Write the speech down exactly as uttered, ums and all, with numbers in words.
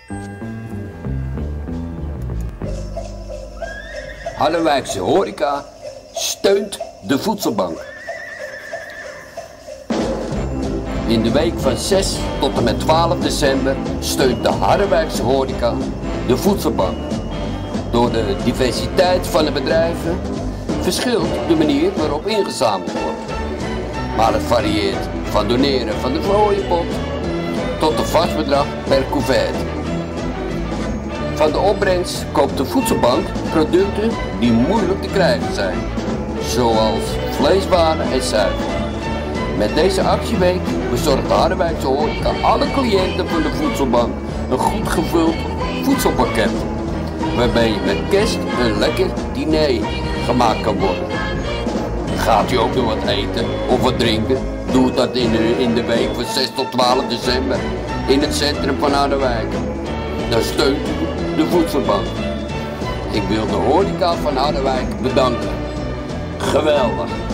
Harderwijkse horeca steunt de voedselbank. In de week van zes tot en met twaalf december steunt de Harderwijkse horeca de voedselbank. Door de diversiteit van de bedrijven verschilt de manier waarop ingezameld wordt. Maar het varieert van doneren van de fooiepot tot een vast bedrag per couvert. Van de opbrengst koopt de voedselbank producten die moeilijk te krijgen zijn, zoals vleeswaren en zuivel. Met deze actieweek bezorgt de Harderwijkse horeca alle cliënten van de voedselbank een goed gevuld voedselpakket, waarbij je met kerst een lekker diner gemaakt kan worden. Gaat u ook nog wat eten of wat drinken? Doe dat in de, in de week van zes tot twaalf december in het centrum van Harderwijk. Dan steunt u de voedselbank. Ik wil de horeca van Harderwijk bedanken. Geweldig!